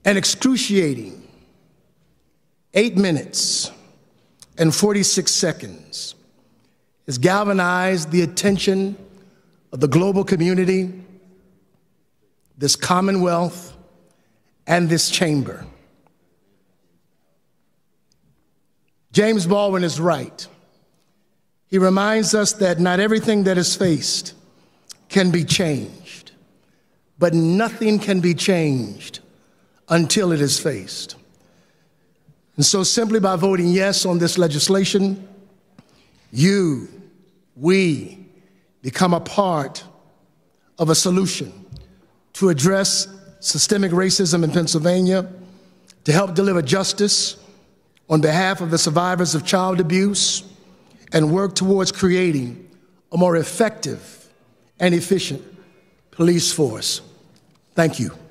An excruciating 8 minutes and 46 seconds has galvanized the attention of the global community, this Commonwealth, and this chamber. James Baldwin is right. He reminds us that not everything that is faced can be changed, but nothing can be changed until it is faced. And so simply by voting yes on this legislation, we become a part of a solution to address systemic racism in Pennsylvania, to help deliver justice on behalf of the survivors of child abuse, and work towards creating a more effective and efficient police force. Thank you.